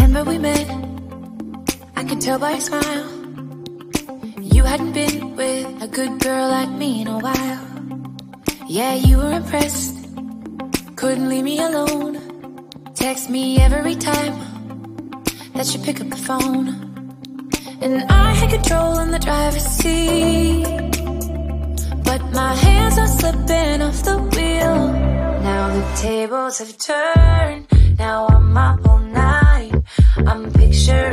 Remember we met, I could tell by your smile. You hadn't been with a good girl like me in a while. Yeah, you were impressed, couldn't leave me alone. Text me every time that you pick up the phone. And I had control in the driver's seat, but my hands are slipping off the wheel. Now the tables have turned, now I'm up all night. I'm picturing